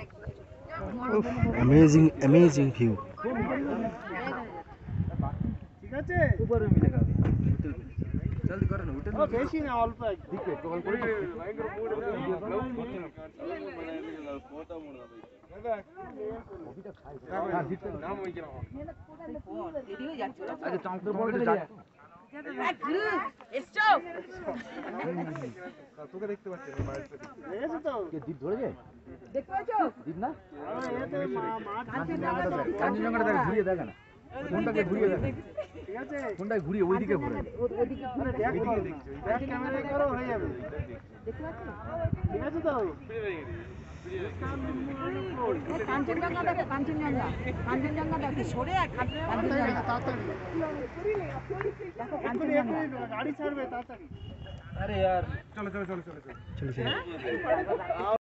amazing view. ঠিক আছে উপরে মিলে যাবে জলদি করো না উঠে না বেশি না অল্প একটু দিকে কল করে ভয়ঙ্কর মুড ফটো মুড দাদা কবিটা খাই হ্যাঁ দিতে নাম হই কেন এদিকে যাচ্ছে আচ্ছা চাঁদের বড় যা এসছো তোকে দেখতে পাচ্ছি না বাইরে থেকে এসে তো কে দীপ ধরেছে দেখতে পাচ্ছো দীপ না এতে কাঞ্চনজঙ্ঘাটা ঘুরিয়ে দেখা না ফোনটাকে ঘুরিয়ে দেখা ঠিক আছে ফোনটাকে ঘুরিয়ে ওইদিকে ঘুরে ওইদিকে ঘুরে দেখ ব্যাক ক্যামেরা করো হয়ে যাবে দেখতে পাচ্ছ ঠিক আছে তো কাঞ্চনজঙ্ঘা দেখো কাঞ্চনজঙ্ঘা দেখো সরে কাঞ্চনজঙ্ঘা তাড়াতাড়ি দেখো কাঞ্চনজঙ্ঘা গাড়ি ছাড়বে তাড়াতাড়ি আরে यार চলো চলো চলো চলো চলো